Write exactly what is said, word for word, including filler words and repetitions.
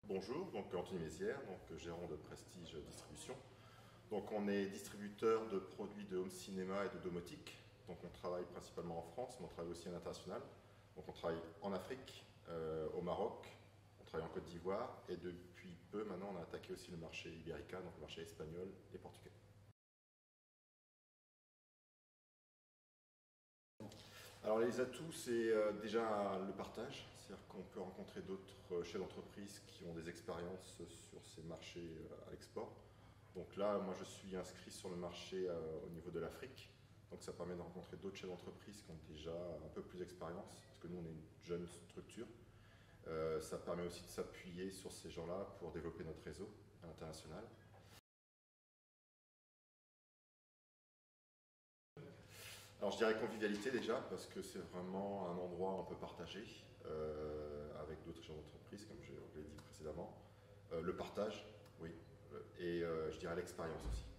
bonjour, donc Anthony Mézières, donc gérant de Prestige Distribution. Donc on est distributeur de produits de home cinéma et de domotique. Donc on travaille principalement en France, mais on travaille aussi à l'international. Donc on travaille en Afrique, euh, au Maroc, on travaille en Côte d'Ivoire et depuis peu maintenant on a attaqué aussi le marché ibérica, donc le marché espagnol et portugais. Alors les atouts, c'est euh, déjà le partage, c'est-à-dire qu'on peut rencontrer d'autres chefs d'entreprise qui ont des expériences sur ces marchés euh, à l'export. Donc là, moi je suis inscrit sur le marché euh, au niveau de l'Afrique, donc ça permet de rencontrer d'autres chefs d'entreprise qui ont déjà un peu plus d'expérience, parce que nous on est une jeune structure. Euh, ça permet aussi de s'appuyer sur ces gens-là pour développer notre réseau à l'international. Alors je dirais convivialité déjà, parce que c'est vraiment un endroit un peu partagé euh, avec d'autres gens d'entreprise, comme je l'ai dit précédemment. Euh, le partage, oui, et euh, je dirais l'expérience aussi.